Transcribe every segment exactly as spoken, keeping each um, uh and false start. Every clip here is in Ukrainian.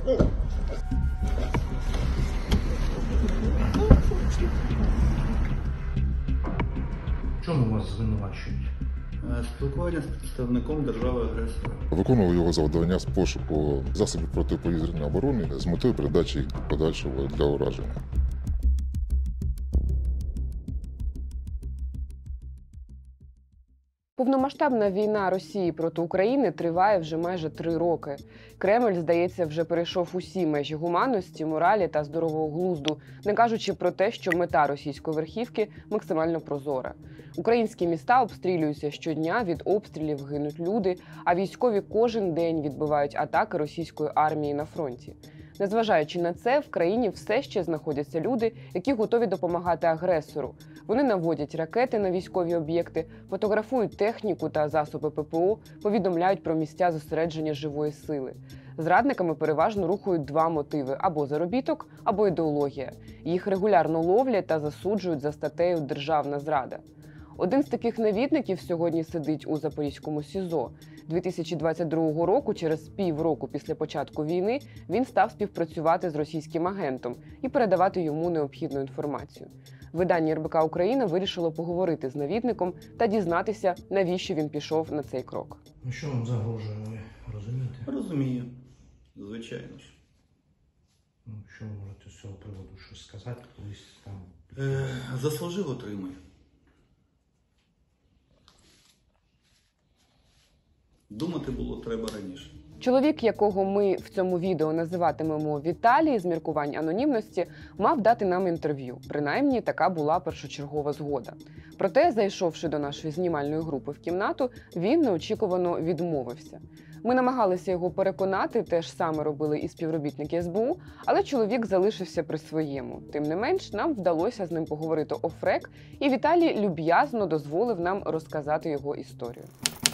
Чому вас звинувачують? Спілкування з представником держави-агресора. Виконував його завдання з пошуку засобів протиповітряної оборони з метою передачі їх подальшого для ураження. Повномасштабна війна Росії проти України триває вже майже три роки. Кремль, здається, вже перейшов усі межі гуманності, моралі та здорового глузду, не кажучи про те, що мета російської верхівки максимально прозора. Українські міста обстрілюються щодня, від обстрілів гинуть люди, а військові кожен день відбивають атаки російської армії на фронті. Незважаючи на це, в країні все ще знаходяться люди, які готові допомагати агресору. Вони наводять ракети на військові об'єкти, фотографують техніку та засоби ППО, повідомляють про місця зосередження живої сили. Зрадниками переважно рухають два мотиви – або заробіток, або ідеологія. Їх регулярно ловлять та засуджують за статтею «Державна зрада». Один з таких навідників сьогодні сидить у Запорізькому СІЗО. дві тисячі двадцять другого року, через півроку після початку війни, він став співпрацювати з російським агентом і передавати йому необхідну інформацію. Видання ер бе ка Україна вирішило поговорити з навідником та дізнатися, навіщо він пішов на цей крок. Ну що вам загрожує, ви розумієте? Розумію. Звичайно ж. Ну, що ви можете з цього приводу щось сказати? Колись там... Е, заслужив, отримай. Думати було треба раніше. Чоловік, якого ми в цьому відео називатимемо Віталій, з міркувань анонімності, мав дати нам інтерв'ю. Принаймні, така була першочергова згода. Проте, зайшовши до нашої знімальної групи в кімнату, він неочікувано відмовився. Ми намагалися його переконати, те ж саме робили і співробітники ес бе у, але чоловік залишився при своєму. Тим не менш, нам вдалося з ним поговорити офрек, і Віталій люб'язно дозволив нам розказати його історію.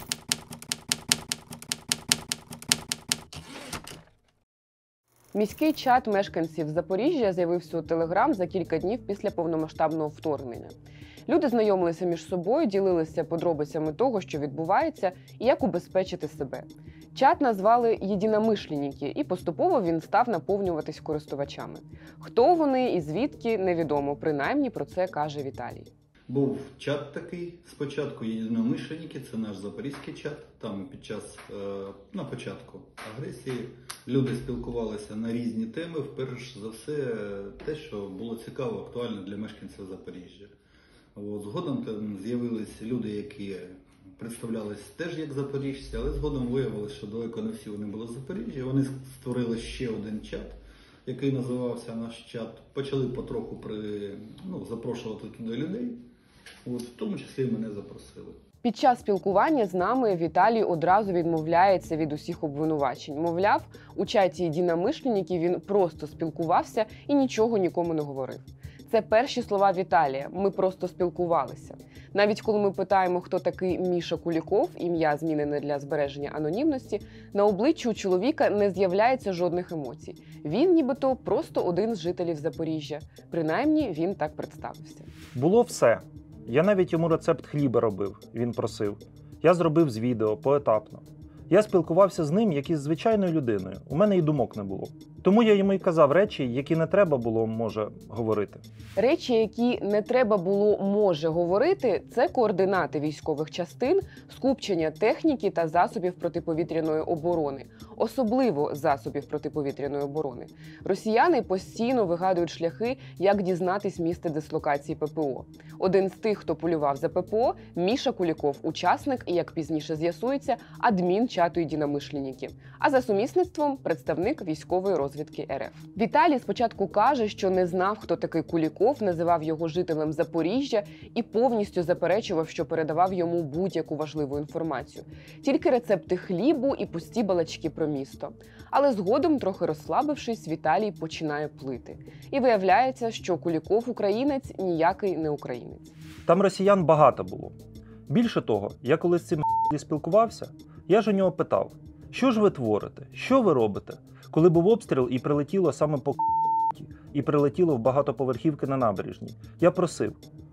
Міський чат мешканців Запоріжжя з'явився у Телеграм за кілька днів після повномасштабного вторгнення. Люди знайомилися між собою, ділилися подробицями того, що відбувається, і як убезпечити себе. Чат назвали «Єдиномишленники», і поступово він став наповнюватись користувачами. Хто вони і звідки – невідомо, принаймні про це каже Віталій. Був чат такий, спочатку єдиномишленники, це наш запорізький чат. Там під час, на початку агресії, люди спілкувалися на різні теми. Вперше за все те, що було цікаво, актуально для мешканців Запоріжжя. От, згодом там з'явилися люди, які представлялися теж як запоріжці, але згодом виявилося, що далеко не всі вони були з Запоріжжя. Вони створили ще один чат, який називався наш чат. Почали потроху при, ну, запрошувати туди людей. От, в тому числі і мене запросили. Під час спілкування з нами Віталій одразу відмовляється від усіх обвинувачень. Мовляв, у чаті єдиномишленників він просто спілкувався і нічого нікому не говорив. Це перші слова Віталія «ми просто спілкувалися». Навіть коли ми питаємо, хто такий Міша Куліков, ім'я змінене для збереження анонімності, на обличчі у чоловіка не з'являється жодних емоцій. Він нібито просто один з жителів Запоріжжя. Принаймні, він так представився. Було все. Я навіть йому рецепт хліба робив, він просив. Я зробив з відео, поетапно. Я спілкувався з ним, як із звичайною людиною. У мене і думок не було. Тому я йому й казав речі, які не треба було, може, говорити. Речі, які не треба було, може, говорити – це координати військових частин, скупчення техніки та засобів протиповітряної оборони. Особливо засобів протиповітряної оборони. Росіяни постійно вигадують шляхи, як дізнатись місце дислокації пе пе о. Один з тих, хто полював за пе пе о – Міша Куліков, учасник і, як пізніше з'ясується, адмін чату єдиномишленників. А за сумісництвом – представник військової розвідки ер еф. Віталій спочатку каже, що не знав, хто такий Куліков, називав його жителем Запоріжжя і повністю заперечував, що передавав йому будь-яку важливу інформацію. Тільки рецепти хлібу і пусті балачки про місто. Але згодом, трохи розслабившись, Віталій починає плити. І виявляється, що Куліков українець ніякий не українець. Там росіян багато було. Більше того, я коли з цим спілкувався, я ж у нього питав, що ж ви творите, що ви робите? Коли був обстріл і прилетіло саме по і прилетіло в багатоповерхівки на набережній, я просив,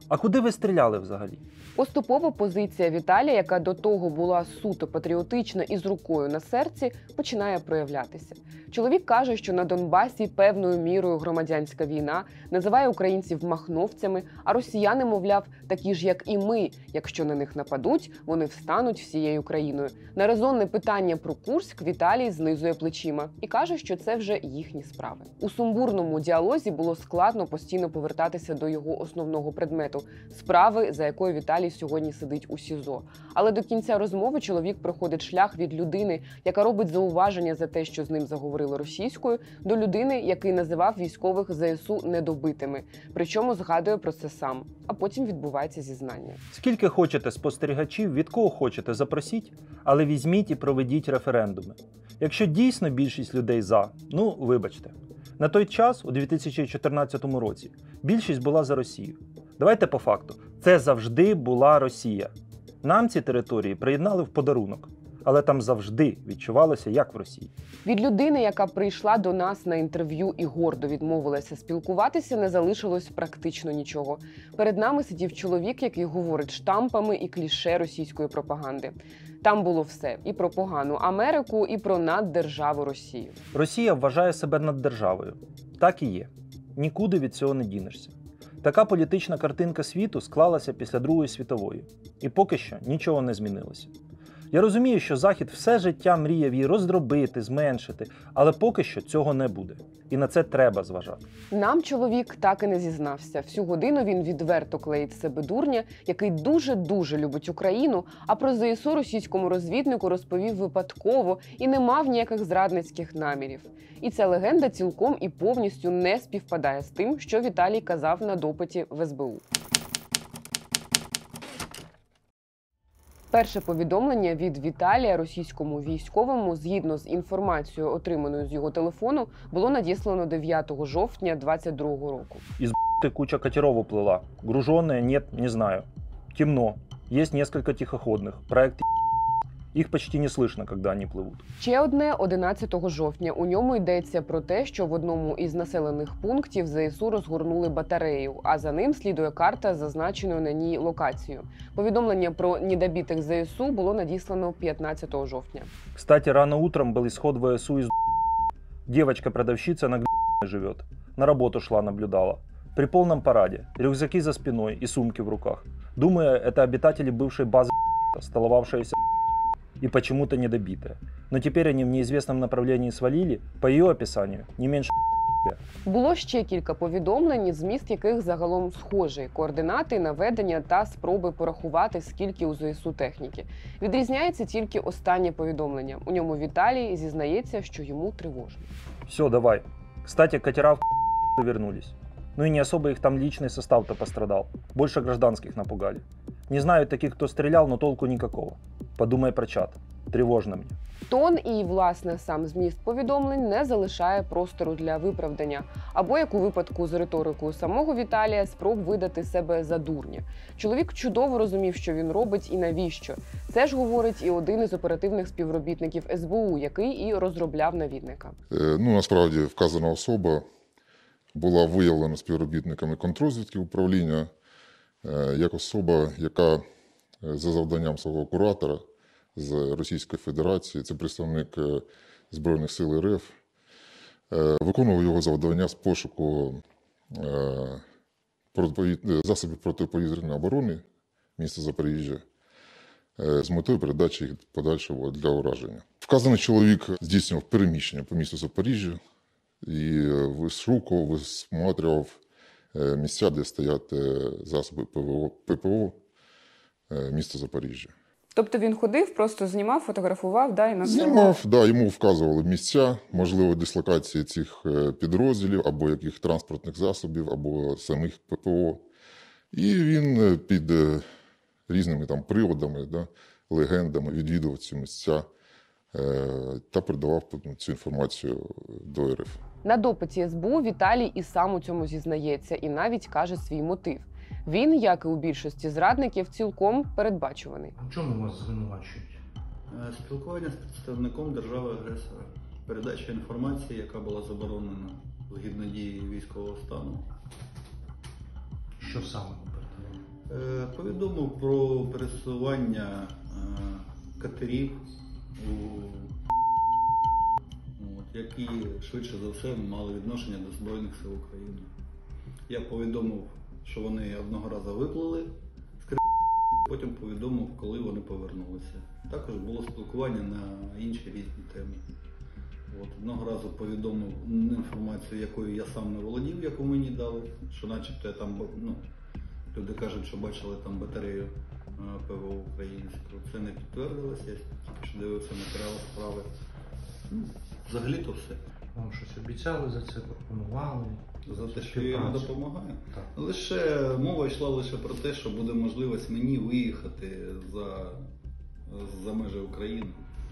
А куди ви стріляли взагалі? Поступово позиція Віталія, яка до того була суто патріотична і з рукою на серці, починає проявлятися. Чоловік каже, що на Донбасі певною мірою громадянська війна, називає українців махновцями, а росіяни, мовляв, такі ж, як і ми. Якщо на них нападуть, вони встануть всією країною. На резонне питання про Курськ Віталій знизує плечима і каже, що це вже їхні справи. У сумбурному діалозі було складно постійно повертатися до його основного предмету – справи, за якою Віталій сьогодні сидить у СІЗО. Але до кінця розмови чоловік проходить шлях від людини, яка робить зауваження за те, що з ним заговорили російською, до людини, який називав військових ЗСУ недобитими. Причому згадує про це сам. А потім відбувається зізнання. Скільки хочете спостерігачів, від кого хочете, запросіть, але візьміть і проведіть референдуми. Якщо дійсно більшість людей за, ну, вибачте. На той час, у дві тисячі чотирнадцятому році, більшість була за Росію. Давайте по факту. Це завжди була Росія. Нам ці території приєднали в подарунок. Але там завжди відчувалося, як в Росії. Від людини, яка прийшла до нас на інтерв'ю і гордо відмовилася спілкуватися, не залишилось практично нічого. Перед нами сидів чоловік, який говорить штампами і кліше російської пропаганди. Там було все – і про погану Америку, і про наддержаву Росію. Росія вважає себе наддержавою. Так і є. Нікуди від цього не дінешся. Така політична картинка світу склалася після Другої світової. І поки що нічого не змінилося. Я розумію, що Захід все життя мріяв її роздробити, зменшити, але поки що цього не буде. І на це треба зважати. Нам чоловік так і не зізнався. Всю годину він відверто клеїть з себе дурня, який дуже-дуже любить Україну, а про ЗСУ російському розвіднику розповів випадково і не мав ніяких зрадницьких намірів. І ця легенда цілком і повністю не співпадає з тим, що Віталій казав на допиті в ес бе у. Перше повідомлення від Віталія російському військовому, згідно з інформацією, отриманою з його телефону, було надіслано дев'ятого жовтня двадцять другого року. Из б***ы куча катеров уплыла. Груженные? Нет, не знаю. Темно. Есть несколько тихоходных. Проект Их почти не слышно, когда они плывут. Ще одне одинадцятого жовтня. У ньому йдеться про те, що в одному із населених пунктів зе ес у розгорнули батарею, а за ним слідує карта з зазначеною на ній локацією. Повідомлення про недобитих зе ес у було надіслано п'ятнадцятого жовтня. Кстати, рано утром был исход вэ эс у из Девочка-продавщица на живет. На работу шла, наблюдала. При полном параде. Рюкзаки за спиной и сумки в руках. Думаю, это обитатели бывшей базы, столовавшиеся и почему-то недобитые. Но теперь они в неизвестном направлении свалили, по ее описанию, не меньше. Було ще кілька повідомлень, зміст яких загалом схожий. Координати, наведення та спроби порахувати, скільки у зе ес у техніки. Відрізняється тільки останнє повідомлення. У ньому Віталій зізнається, що йому тривожно. Все, давай. Кстати, катера в вернулись. Ну и не особо их там личный состав-то пострадал. Больше гражданских напугали. Не знаю таких, кто стрелял, но толку никакого. Подумай про чат. Тревожно мне. Тон і, власне, сам зміст повідомлень не залишає простору для виправдання. Або, як у випадку з риторикою самого Віталія, спроб видати себе за дурня. Чоловік чудово розумів, що він робить і навіщо. Це ж говорить і один із оперативних співробітників ес бе у, який і розробляв навідника. Е, ну, насправді, вказана особа була виявлена співробітниками контррозвідки управління е, як особа, яка за завданням свого куратора з Російської Федерації, це представник Збройних сил ер еф, виконував його завдання з пошуку засобів протиповітряної оборони міста Запоріжжя з метою передачі їх подальшого для ураження. Вказаний чоловік здійснював переміщення по місту Запоріжжя і вишукував, висматрював місця, де стоять засоби пе пе о міста Запоріжжя. Тобто він ходив, просто знімав, фотографував, да, і на Знімав, да, йому вказували місця, можливо, дислокації цих підрозділів, або яких транспортних засобів, або самих пе пе о. І він під різними там приводами, да, легендами відвідував ці місця та передавав цю інформацію до ер еф. На допиті ес бе у Віталій і сам у цьому зізнається, і навіть каже свій мотив. Він, як і у більшості зрадників, цілком передбачуваний. У чому вас звинувачують? Спілкування з представником держави-агресора. Передача інформації, яка була заборонена згідно дії військового стану. Що саме ви передали? Е, Повідомив про пересування е, катерів, у, от, які швидше за все мали відношення до Збройних сил України. Я повідомив, що вони одного разу виплили з Криму, потім повідомив, коли вони повернулися. Також було спілкування на інші різні теми. От, одного разу повідомив інформацію, якою я сам не володів, яку мені дали, що начебто я там, ну, люди кажуть, що бачили там батарею ПВО українську. Це не підтвердилося, я тільки що дивився матеріали справи. Ну, взагалі-то все. Вам щось обіцяли за це, пропонували? За те, що я їм співпрацю? допомагаю. Так. Лише мова йшла лише про те, що буде можливість мені виїхати за, за межі України.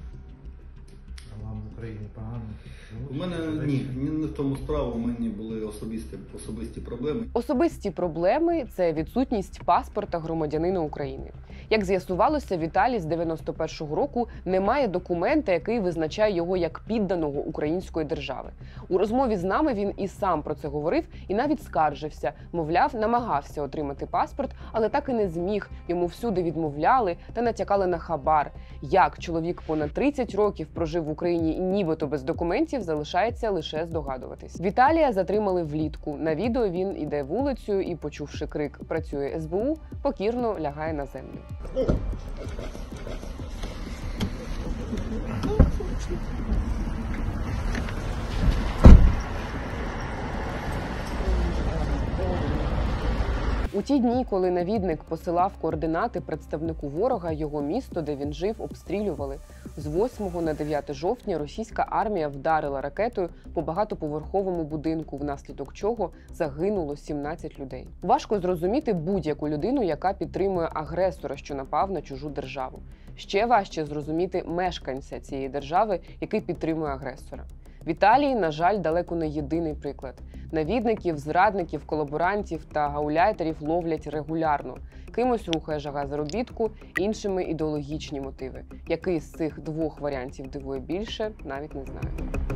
А вам в Україні погано? У мене ні, ні, не в тому справа, у мене були особисті, особисті проблеми. Особисті проблеми – це відсутність паспорта громадянина України. Як з'ясувалося, Віталій з дев'яносто першого року не має документа, який визначає його як підданого української держави. У розмові з нами він і сам про це говорив, і навіть скаржився. Мовляв, намагався отримати паспорт, але так і не зміг. Йому всюди відмовляли та натякали на хабар. Як чоловік понад тридцять років прожив в Україні і нібито без документів, залишається лише здогадуватись. Віталія затримали влітку. На відео він іде вулицею і, почувши крик «Працює ес бе у», покірно лягає на землю. У ті дні, коли навідник посилав координати представнику ворога, його місто, де він жив, обстрілювали. З восьмого на дев'яте жовтня російська армія вдарила ракетою по багатоповерховому будинку, внаслідок чого загинуло сімнадцять людей. Важко зрозуміти будь-яку людину, яка підтримує агресора, що напав на чужу державу. Ще важче зрозуміти мешканця цієї держави, який підтримує агресора. Віталій, на жаль, далеко не єдиний приклад. Навідників, зрадників, колаборантів та гауляйтерів ловлять регулярно. Кимось рухає жага заробітку, іншими – ідеологічні мотиви. Який з цих двох варіантів дивує більше, навіть не знаю.